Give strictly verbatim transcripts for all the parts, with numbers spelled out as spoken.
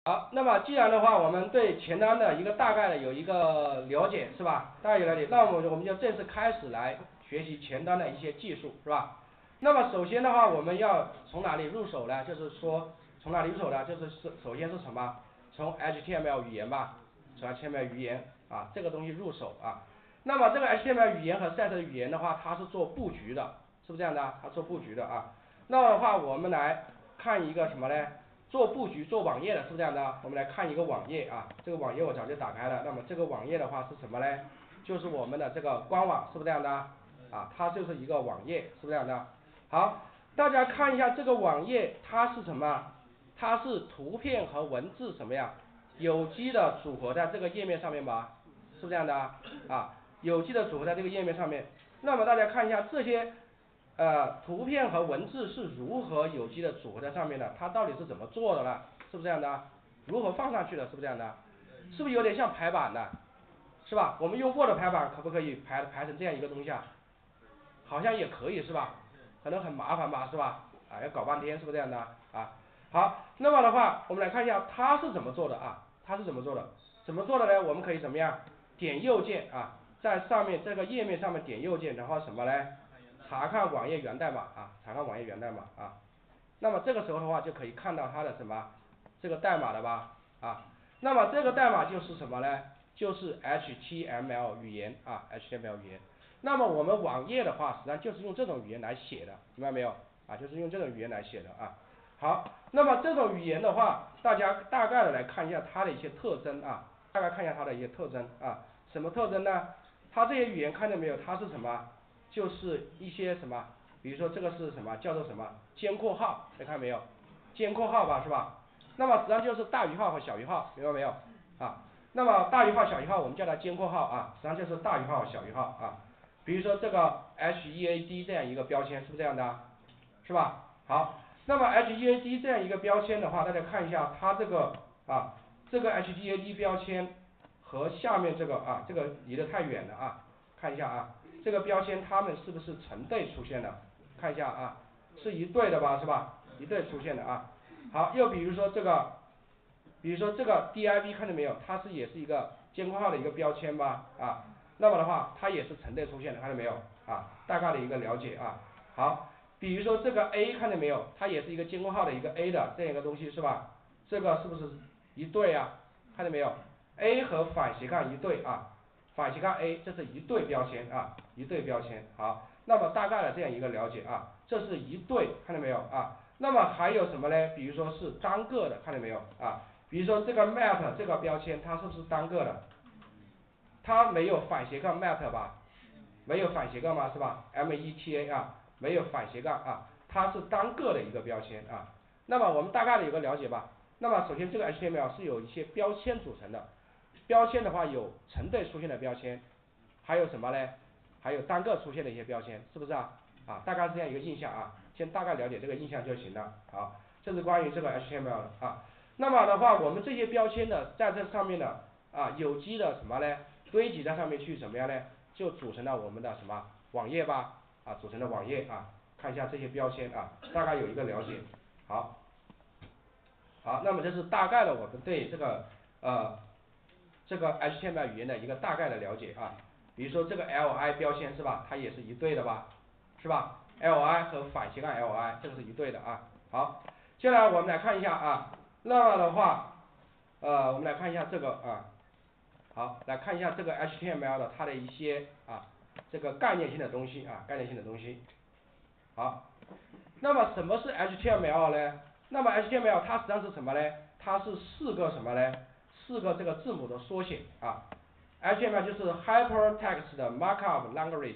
好，那么既然的话，我们对前端的一个大概的有一个了解，是吧？大概有了解，那我们我们就正式开始来学习前端的一些技术，是吧？那么首先的话，我们要从哪里入手呢？就是说从哪里入手呢？就是是首先是什么？从 H T M L 语言吧，从 H T M L 语言啊这个东西入手啊。那么这个 H T M L 语言和 C S S 语言的话，它是做布局的，是不是这样的？它做布局的啊。那么的话，我们来看一个什么呢？做布局做网页的，是不是这样的？我们来看一个网页啊，这个网页我早就打开了。那么这个网页的话是什么呢？就是我们的这个官网，是不是这样的？啊，它就是一个网页，是不是这样的？好，大家看一下这个网页，它是什么？它是图片和文字什么呀？有机的组合在这个页面上面吧？是不是这样的？啊，有机的组合在这个页面上面。那么大家看一下这些。呃，图片和文字是如何有机的组合在上面的？它到底是怎么做的呢？是不是这样的？如何放上去的？是不是这样的？是不是有点像排版的？是吧？我们用 Word 排版可不可以排排成这样一个东西啊？好像也可以是吧？可能很麻烦吧，是吧？啊，要搞半天，是不是这样的？啊，好，那么的话，我们来看一下它是怎么做的啊？它是怎么做的？怎么做的呢？我们可以怎么样？点右键啊，在上面这个页面上面点右键，然后什么呢？查看网页源代码啊，查看网页源代码啊。那么这个时候的话就可以看到它的什么这个代码了吧啊。那么这个代码就是什么呢？就是 H T M L 语言啊 ，H T M L 语言。那么我们网页的话，实际上就是用这种语言来写的，明白没有？啊，就是用这种语言来写的啊。好，那么这种语言的话，大家大概的来看一下它的一些特征啊，大概看一下它的一些特征啊。什么特征呢？它这些语言看见没有？它是什么？就是一些什么，比如说这个是什么，叫做什么尖括号，你看没有？尖括号吧，是吧？那么实际上就是大于号和小于号，明白没有？啊，那么大于号、小于号我们叫它尖括号啊，实际上就是大于号、小于号啊。比如说这个 H E A D 这样一个标签，是不是这样的？是吧？好，那么 H E A D 这样一个标签的话，大家看一下它这个啊，这个 H E A D 标签和下面这个啊，这个离得太远了啊，看一下啊。这个标签它们是不是成对出现的？看一下啊，是一对的吧，是吧？一对出现的啊。好，又比如说这个，比如说这个 div 看见没有？它是也是一个尖括号的一个标签吧啊。那么的话，它也是成对出现的，看见没有？啊，大概的一个了解啊。好，比如说这个 A 看见没有？它也是一个尖括号的一个 A 的这样一个东西是吧？这个是不是一对啊？看见没有 ？A 和反斜杠一对啊。反斜杠 A 这是一对标签啊，一对标签。好，那么大概的这样一个了解啊，这是一对，看到没有啊？那么还有什么呢？比如说是单个的，看到没有啊？比如说这个 map 这个标签，它是不是单个的？它没有反斜杠 map 吧？没有反斜杠吗？是吧 ？M E T A 啊，没有反斜杠啊，它是单个的一个标签啊。那么我们大概的有个了解吧。那么首先这个 H T M L 是由一些标签组成的。标签的话有成对出现的标签，还有什么呢？还有单个出现的一些标签，是不是啊？啊，大概是这样一个印象啊，先大概了解这个印象就行了。好，这是关于这个 H T M L 的啊。那么的话，我们这些标签呢，在这上面呢，啊，有机的什么呢？堆积在上面去怎么样呢？就组成了我们的什么网页吧？啊，组成了网页啊。看一下这些标签啊，大概有一个了解。好，好，那么这是大概的我们对这个呃。这个 H T M L 语言的一个大概的了解啊，比如说这个 L I 标签是吧，它也是一对的吧，是吧 ？L I 和反斜杠 L I 这个是一对的啊。好，接下来我们来看一下啊，那么的话，呃，我们来看一下这个啊，好，来看一下这个 H T M L 的它的一些啊这个概念性的东西啊，概念性的东西。好，那么什么是 H T M L 呢？那么 H T M L 它实际上是什么呢？它是四个什么呢？四个这个字母的缩写啊。H T M L 就是 Hypertext Markup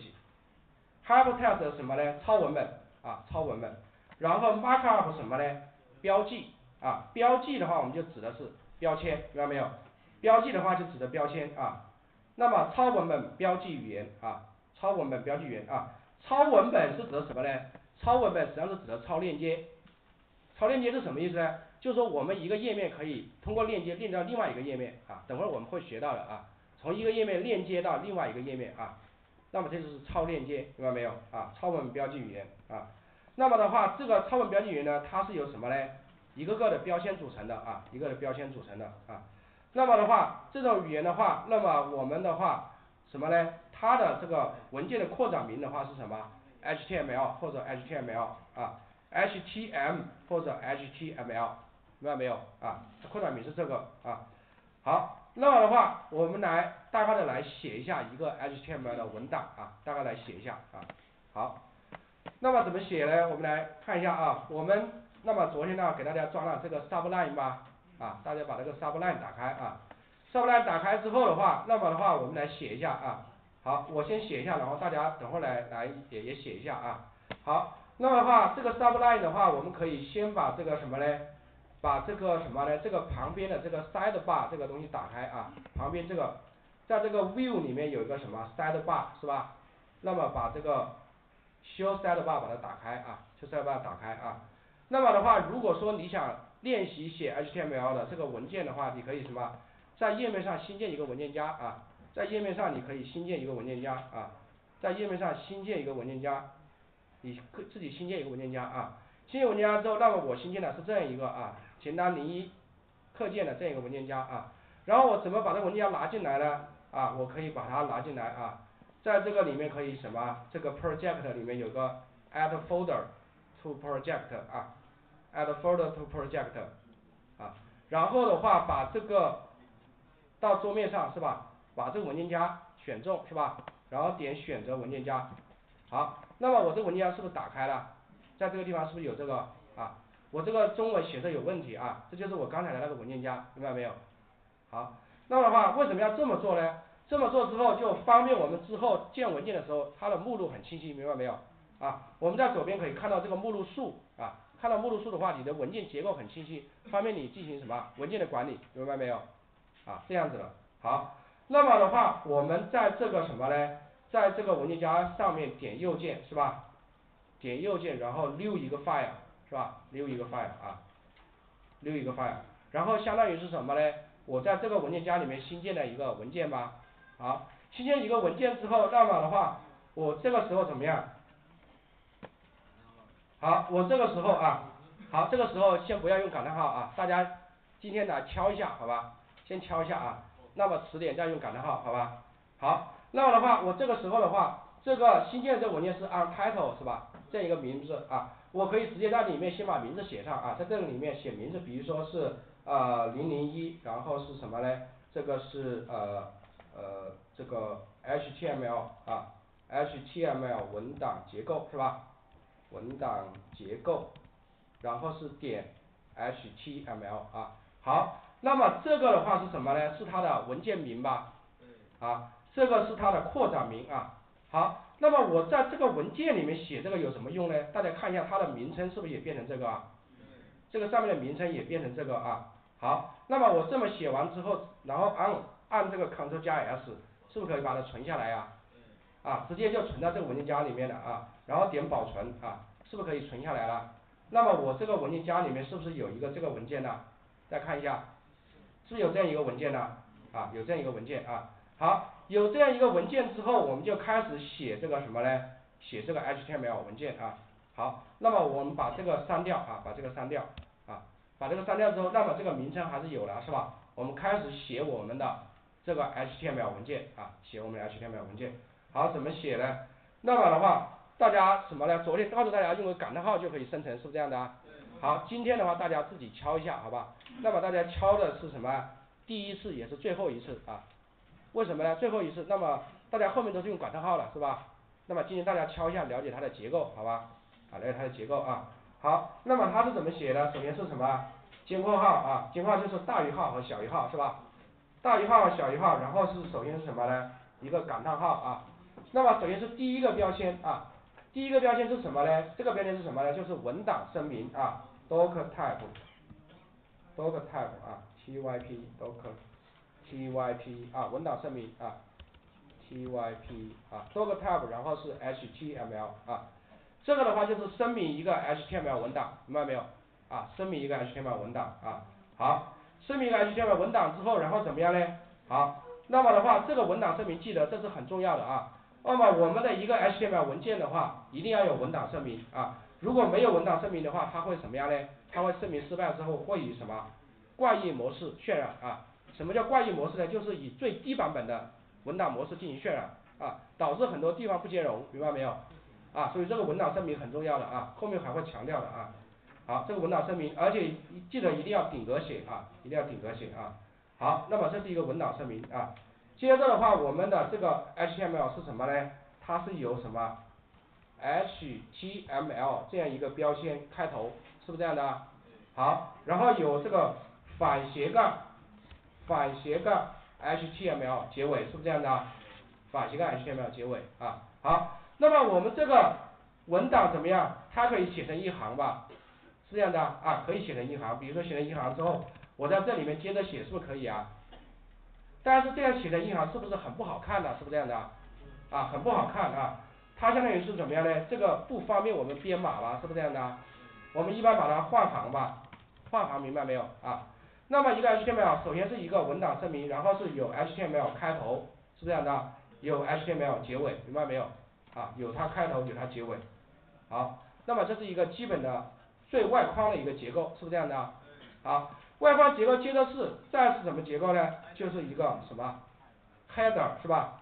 Language。Hypertext 什么呢？超文本啊，超文本。然后 Markup 什么呢？标记啊，标记的话我们就指的是标签，明白没有？标记的话就指的标签啊。那么超文本标记语言啊，超文本标记语言啊，超文本是指的什么呢？超文本实际上是指的超链接。超链接是什么意思呢？就是说我们一个页面可以通过链接链接到另外一个页面啊，等会儿我们会学到的啊，从一个页面链接到另外一个页面啊，那么这就是超链接，明白没有啊？超文本标记语言啊，那么的话，这个超文本标记语言呢，它是由什么呢？ 一个个的标签组成的啊，一个的标签组成的啊。那么的话，这种语言的话，那么我们的话什么呢？它的这个文件的扩展名的话是什么 ？H T M L 或者 H T M L 啊 ，H T M 或者 H T M L， 明白没有啊？扩展名是这个啊。好，那么的话，我们来大概的来写一下一个 H T M L 的文档啊，大概来写一下啊。好，那么怎么写呢？我们来看一下啊，我们那么昨天呢给大家装了这个 Sublime 吧，啊，大家把这个 Sublime 打开啊 ，Sublime 打开之后的话，那么的话我们来写一下啊。好，我先写一下，然后大家等会儿来来也也写一下啊。好，那么的话，这个 Sublime 的话，我们可以先把这个什么呢？把这个什么呢？这个旁边的这个 sidebar 这个东西打开啊，旁边这个，在这个 view 里面有一个什么 sidebar 是吧？那么把这个 show sidebar 把它打开啊 ，show sidebar 打开啊。那么的话，如果说你想练习写 H T M L 的这个文件的话，你可以什么？在页面上新建一个文件夹啊，在页面上你可以新建一个文件夹啊，在页面上新建一个文件夹，你自己新建一个文件夹啊。新建文件夹之后，那么我新建的是这样一个啊。前端零一课件的这样一个文件夹啊，然后我怎么把这个文件夹拿进来呢？啊，我可以把它拿进来啊，在这个里面可以什么？这个 project 里面有个 add folder to project 啊 ，add folder to project 啊，然后的话把这个到桌面上是吧？把这个文件夹选中是吧？然后点选择文件夹，好，那么我这个文件夹是不是打开了？在这个地方是不是有这个啊？我这个中文写的有问题啊，这就是我刚才的那个文件夹，明白没有？好，那么的话为什么要这么做呢？这么做之后就方便我们之后建文件的时候，它的目录很清晰，明白没有？啊，我们在左边可以看到这个目录数啊，看到目录数的话，你的文件结构很清晰，方便你进行什么文件的管理，明白没有？啊，这样子的。好，那么的话，我们在这个什么呢？在这个文件夹上面点右键是吧？点右键，然后 new 一个 file 是吧 ？new 一个 file 啊 ，new 一个 file， 然后相当于是什么呢？我在这个文件夹里面新建了一个文件吧。好，新建一个文件之后，那么的话，我这个时候怎么样？好，我这个时候啊，好，这个时候先不要用感叹号啊，大家今天来敲一下，好吧？先敲一下啊，那么迟点再用感叹号，好吧？好，那么的话，我这个时候的话，这个新建这个文件是按 title 是吧？这样一个名字啊，我可以直接在里面先把名字写上啊，在这个里面写名字，比如说是呃零零一，然后是什么呢？这个是呃呃这个 H T M L 啊 ，H T M L 文档结构是吧？文档结构，然后是点 H T M L 啊，好，那么这个的话是什么呢？是它的文件名吧？啊，这个是它的扩展名啊。好，那么我在这个文件里面写这个有什么用呢？大家看一下它的名称是不是也变成这个啊？这个上面的名称也变成这个啊。好，那么我这么写完之后，然后按按这个 Ctrl 加 S， 是不是可以把它存下来呀？啊，直接就存到这个文件夹里面了啊，然后点保存啊，是不是可以存下来了？那么我这个文件夹里面是不是有一个这个文件呢？再看一下，是不是有这样一个文件呢？啊，有这样一个文件啊。好，有这样一个文件之后，我们就开始写这个什么呢？写这个 H T M L 文件啊。好，那么我们把这个删掉啊，把这个删掉啊，把这个删掉之后，那么这个名称还是有的是吧？我们开始写我们的这个 H T M L 文件啊，写我们的 H T M L 文件。好，怎么写呢？那么的话，大家什么呢？昨天告诉大家用个感叹号就可以生成，是不是这样的啊？好，今天的话大家自己敲一下，好吧？那么大家敲的是什么？第一次也是最后一次啊。为什么呢？最后一次，那么大家后面都是用感叹号了，是吧？那么今天大家敲一下，了解它的结构，好吧？啊，了解它的结构啊。好，那么它是怎么写的？首先是什么？尖括号啊，尖括号就是大于号和小于号，是吧？大于号、小于号，然后是首先是什么呢？一个感叹号啊。那么首先是第一个标签啊，第一个标签是什么呢？这个标签是什么呢？就是文档声明啊 ，doc type，doc type 啊 ，typ doc typ 啊，文档声明啊 ，typ 啊 ，doc type， 然后是 H T M L 啊，这个的话就是声明一个 H T M L 文档，明白没有？啊，声明一个 H T M L 文档啊，好，声明一个 H T M L 文档之后，然后怎么样呢？好，那么的话，这个文档声明记得这是很重要的啊。那么我们的一个 H T M L 文件的话，一定要有文档声明啊。 如果没有文档声明的话，它会什么样呢？它会声明失败之后会以什么怪异模式渲染啊？什么叫怪异模式呢？就是以最低版本的文档模式进行渲染啊，导致很多地方不兼容，明白没有？啊，所以这个文档声明很重要的啊，后面还会强调的啊。好，这个文档声明，而且记得一定要顶格写啊，一定要顶格写啊。好，那么这是一个文档声明啊。接着的话，我们的这个 H T M L 是什么呢？它是由什么 H T M L 这样一个标签开头，是不是这样的？好，然后有这个反斜杠反斜杠 H T M L 结尾，是不是这样的？反斜杠 H T M L 结尾啊。好，那么我们这个文档怎么样？它可以写成一行吧？是这样的啊，可以写成一行。比如说写成一行之后，我在这里面接着写，是不是可以啊？但是这样写成一行是不是很不好看呢？是不是这样的？啊，很不好看啊。它相当于是怎么样呢？这个不方便我们编码吧？是不是这样的？我们一般把它换行吧，换行明白没有啊？那么一个 H T M L 首先是一个文档声明，然后是有 H T M L 开头，是这样的，有 H T M L 结尾，明白没有？啊，有它开头，有它结尾。好，那么这是一个基本的最外框的一个结构，是不是这样的？好，外框结构接着是再是什么结构呢？就是一个什么 header 是吧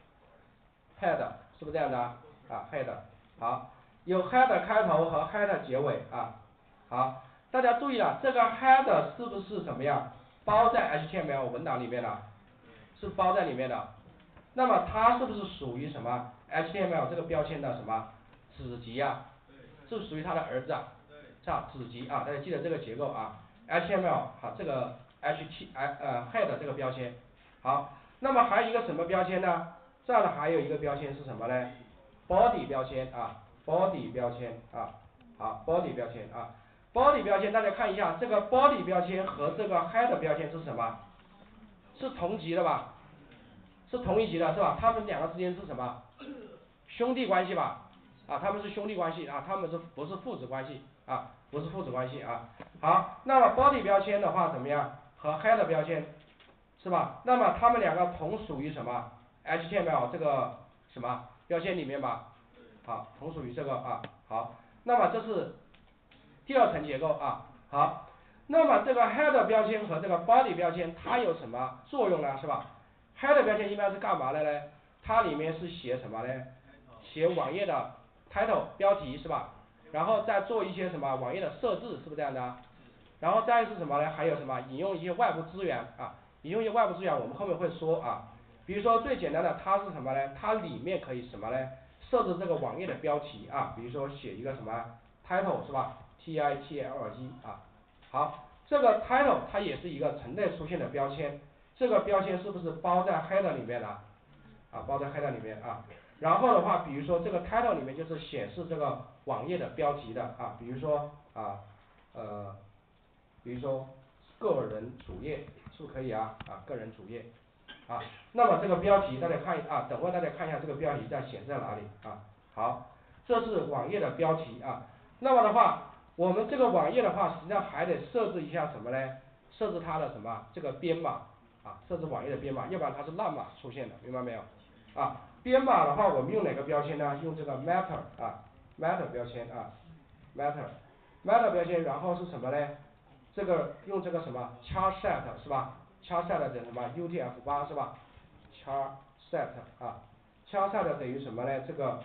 ？head 是不是这样的？啊 head 好，有 head 开头和 head 结尾啊。好，大家注意了，这个 header 是不是怎么样包在 H T M L 文档里面的？是包在里面的。那么它是不是属于什么 H T M L 这个标签的什么子集呀？是属于它的儿子啊？是吧？子集啊，大家记得这个结构啊。H T M L 好，这个 H T 呃 head 这个标签。好，那么还有一个什么标签呢？这样的还有一个标签是什么呢 ？body 标签啊 ，body 标签啊，好 body 标签啊 ，body 标签大家看一下，这个 body 标签和这个 head 标签是什么？是同级的吧？是同一级的是吧？他们两个之间是什么？兄弟关系吧？啊，他们是兄弟关系啊，他们是不是父子关系啊？不是父子关系啊。好，那么 body 标签的话怎么样？和 head 标签是吧？那么他们两个同属于什么 ？H T M L 这个什么标签里面吧？好，同属于这个啊。好，那么这是第二层结构啊。好，那么这个 head 标签和这个 body 标签它有什么作用呢？是吧 ？head 标签一般是干嘛的呢？它里面是写什么呢？写网页的 title 标题是吧？然后再做一些什么网页的设置，是不是这样的？然后再是什么呢？还有什么引用一些外部资源啊？引用一些外部资源，我们后面会说啊。比如说最简单的，它是什么呢？它里面可以什么呢？设置这个网页的标题啊，比如说写一个什么 title 是吧 ？T I T L E 啊。好，这个 title 它也是一个曾经出现的标签，这个标签是不是包在 header 里面的？啊，包在 header 里面啊。然后的话，比如说这个 title 里面就是显示这个网页的标题的啊，比如说啊呃，比如说个人主页是不是可以啊？啊，个人主页啊。那么这个标题大家看啊，等会大家看一下这个标题在显示在哪里啊？好，这是网页的标题啊。那么的话，我们这个网页的话，实际上还得设置一下什么呢？设置它的什么这个编码啊，设置网页的编码，要不然它是乱码出现的，明白没有？啊，编码的话，我们用哪个标签呢？用这个 matter 啊 ，matter 标签啊 ，matter，matter 标签，然后是什么呢？这个用这个什么 char set 是吧 ？char set 等于什么 U T F 八是吧 ？char set 啊 ，char set 等于什么呢？这个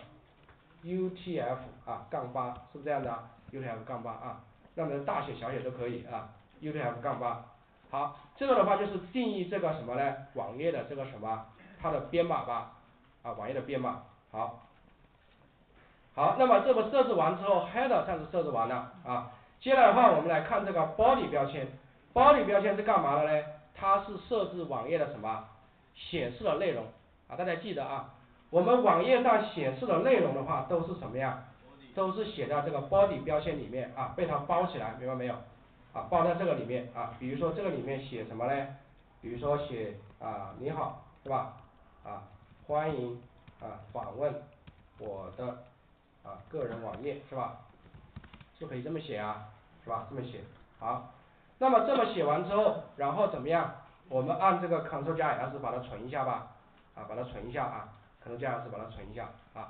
U T F 啊杠八是不是这样的 ？U T F 杠八啊，那么大写小写都可以啊 ，U T F 杠八。好，这个的话就是定义这个什么呢？网页的这个什么它的编码吧。啊，网页的编码，好，好，那么这个设置完之后 ，header 算是设置完了啊。接下来的话，我们来看这个 body 标签 ，body 标签是干嘛的呢？它是设置网页的什么显示的内容啊？大家记得啊，我们网页上显示的内容的话，都是什么呀？都是写在这个 body 标签里面啊，被它包起来，明白没有？啊，包在这个里面啊。比如说这个里面写什么呢？比如说写啊你好，是吧？啊。欢迎啊访问我的啊个人网页是吧？就可以这么写啊，是吧？这么写好。那么这么写完之后，然后怎么样？我们按这个 Ctrl 加 S 把它存一下吧，啊把它存一下啊 ，Ctrl 加 S 把它存一下啊。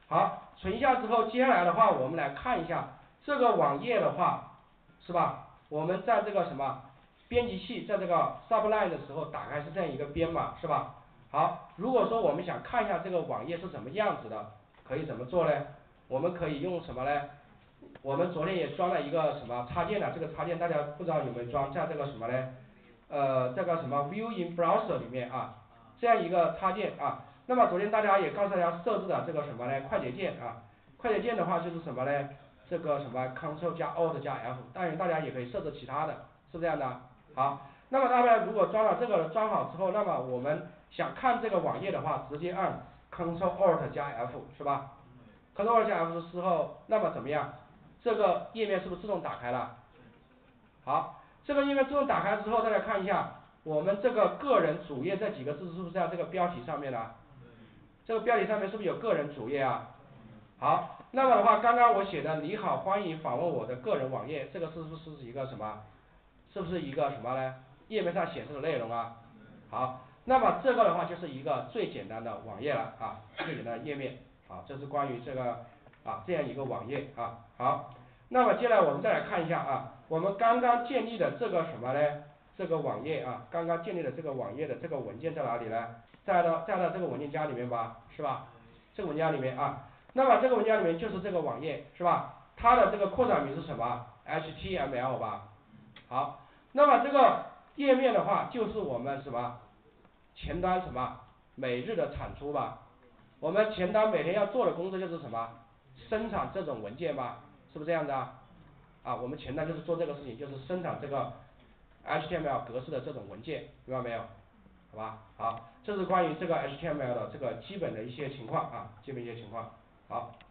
好，存下之后，接下来的话，我们来看一下这个网页的话，是吧？我们在这个什么编辑器，在这个 Sublime 的时候打开是这样一个编码，是吧？好，如果说我们想看一下这个网页是什么样子的，可以怎么做呢？我们可以用什么呢？我们昨天也装了一个什么插件呢？这个插件大家不知道有没有装，在这个什么呢？呃，这个什么 View in Browser 里面啊，这样一个插件啊。那么昨天大家也告诉大家设置的这个什么呢？快捷键啊，快捷键的话就是什么呢？这个什么 Ctrl 加 Alt 加 F， 当然大家也可以设置其他的，是这样的。好，那么大家如果装了这个装好之后，那么我们想看这个网页的话，直接按 Ctrl Alt 加 F 是吧 ？Ctrl Alt 加 F 之后，那么怎么样？这个页面是不是自动打开了？好，这个页面自动打开之后，大家看一下，我们这个个人主页这几个字是不是在这个标题上面呢？这个标题上面是不是有个人主页啊？好，那么的话，刚刚我写的你好，欢迎访问我的个人网页，这个是不是一个什么？是不是一个什么呢？页面上显示的内容啊？好，那么这个的话就是一个最简单的网页了啊，最简单的页面。好，这是关于这个啊这样一个网页啊。好，那么接下来我们再来看一下啊，我们刚刚建立的这个什么呢？这个网页啊，刚刚建立的这个网页的这个文件在哪里呢？在到在到这个文件夹里面吧，是吧？这个文件夹里面啊，那么这个文件夹里面就是这个网页，是吧？它的这个扩展名是什么 ？H T M L 吧。好，那么这个页面的话，就是我们什么前端什么每日的产出吧。我们前端每天要做的工作就是什么？生产这种文件吧，是不是这样的啊？啊，我们前端就是做这个事情，就是生产这个 H T M L 格式的这种文件，明白没有？好吧，好，这是关于这个 H T M L 的这个基本的一些情况啊，基本一些情况。好。